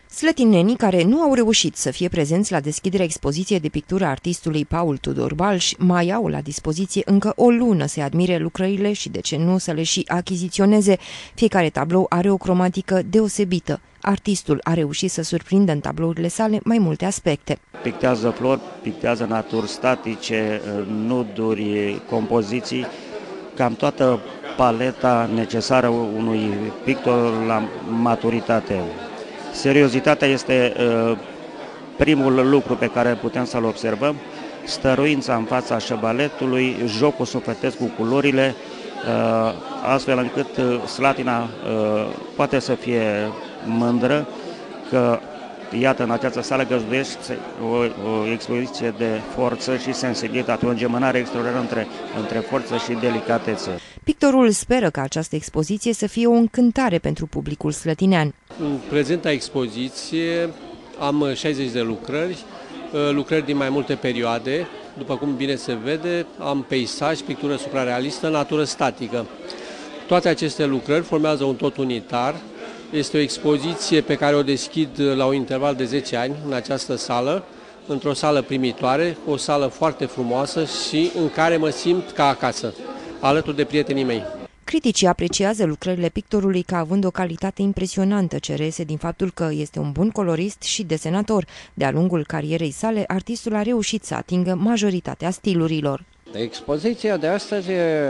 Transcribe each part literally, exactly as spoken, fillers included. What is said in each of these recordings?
Slătinenii care nu au reușit să fie prezenți la deschiderea expoziției de pictură a artistului Paul Tudor Balș mai au la dispoziție încă o lună să admire lucrările și, de ce nu, să le și achiziționeze. Fiecare tablou are o cromatică deosebită. Artistul a reușit să surprindă în tablourile sale mai multe aspecte. Pictează flori, pictează naturi statice, nuduri, compoziții, cam toată paleta necesară unui pictor la maturitate. Seriozitatea este uh, primul lucru pe care putem să-l observăm, stăruința în fața șebaletului, jocul sufletesc cu culorile, uh, astfel încât uh, Slatina uh, poate să fie mândră că, iată, în această sală găzduiește o, o expoziție de forță și sensibilitate, o îngemânare extraordinară între, între forță și delicatețe. Pictorul speră ca această expoziție să fie o încântare pentru publicul slătinean. În prezenta expoziție am șaizeci de lucrări, lucrări din mai multe perioade. După cum bine se vede, am peisaj, pictură suprarealistă, natură statică. Toate aceste lucrări formează un tot unitar. Este o expoziție pe care o deschid la un interval de zece ani în această sală, într-o sală primitoare, o sală foarte frumoasă și în care mă simt ca acasă, alături de prietenii mei. Criticii apreciază lucrările pictorului ca având o calitate impresionantă, ce reiese din faptul că este un bun colorist și desenator. De-a lungul carierei sale, artistul a reușit să atingă majoritatea stilurilor. Expoziția de astăzi e,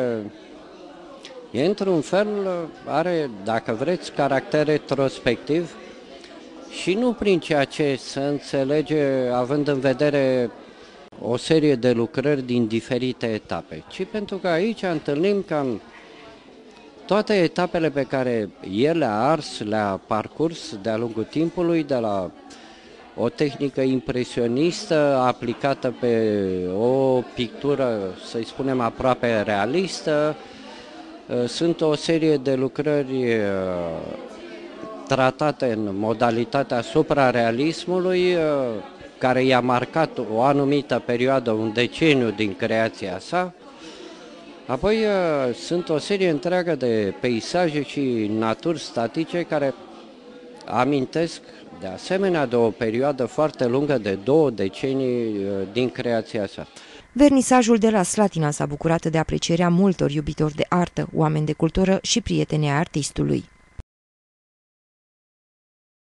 e într-un fel, are, dacă vreți, caracter retrospectiv și nu prin ceea ce se înțelege având în vedere o serie de lucrări din diferite etape, ci pentru că aici întâlnim cam toate etapele pe care el le-a ars, le-a parcurs de-a lungul timpului, de la o tehnică impresionistă aplicată pe o pictură, să-i spunem, aproape realistă. Sunt o serie de lucrări tratate în modalitatea suprarealismului, care i-a marcat o anumită perioadă, un deceniu din creația sa. Apoi sunt o serie întreagă de peisaje și naturi statice care amintesc de asemenea de o perioadă foarte lungă de două decenii din creația sa. Vernisajul de la Slatina s-a bucurat de aprecierea multor iubitori de artă, oameni de cultură și prieteni ai artistului.